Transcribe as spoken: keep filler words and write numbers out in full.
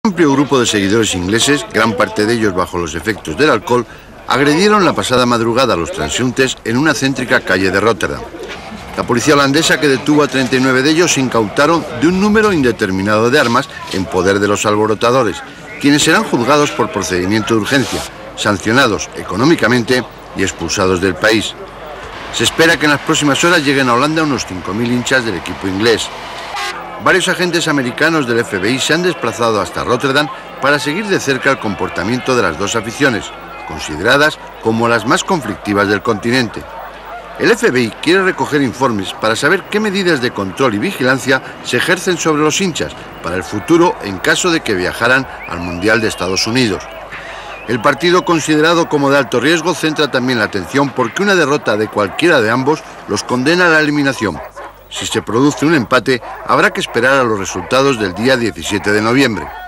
Un amplio grupo de seguidores ingleses, gran parte de ellos bajo los efectos del alcohol, agredieron la pasada madrugada a los transeúntes en una céntrica calle de Róterdam. La policía holandesa, que detuvo a treinta y nueve de ellos, se incautaron de un número indeterminado de armas en poder de los alborotadores, quienes serán juzgados por procedimiento de urgencia, sancionados económicamente y expulsados del país. Se espera que en las próximas horas lleguen a Holanda unos cinco mil hinchas del equipo inglés. Varios agentes americanos del F B I se han desplazado hasta Róterdam para seguir de cerca el comportamiento de las dos aficiones, consideradas como las más conflictivas del continente. El F B I quiere recoger informes para saber qué medidas de control y vigilancia se ejercen sobre los hinchas para el futuro en caso de que viajaran al Mundial de Estados Unidos. El partido, considerado como de alto riesgo, centra también la atención porque una derrota de cualquiera de ambos los condena a la eliminación. Si se produce un empate, habrá que esperar a los resultados del día diecisiete de noviembre.